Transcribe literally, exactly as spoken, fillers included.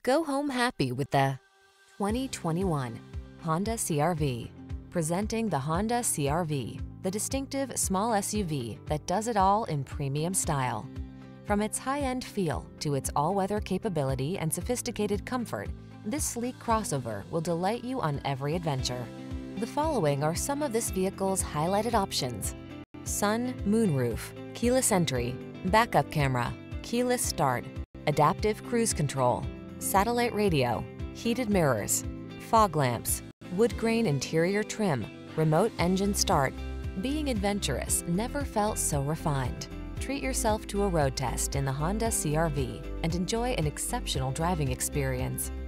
Go home happy with the twenty twenty-one Honda C R V. Presenting the Honda C R V, the distinctive small S U V that does it all in premium style. From its high-end feel to its all-weather capability and sophisticated comfort, this sleek crossover will delight you on every adventure. The following are some of this vehicle's highlighted options: sun, moonroof, keyless entry, backup camera, keyless start, adaptive cruise control, satellite radio, heated mirrors, fog lamps, wood grain interior trim, remote engine start. Being adventurous never felt so refined. Treat yourself to a road test in the Honda C R V and enjoy an exceptional driving experience.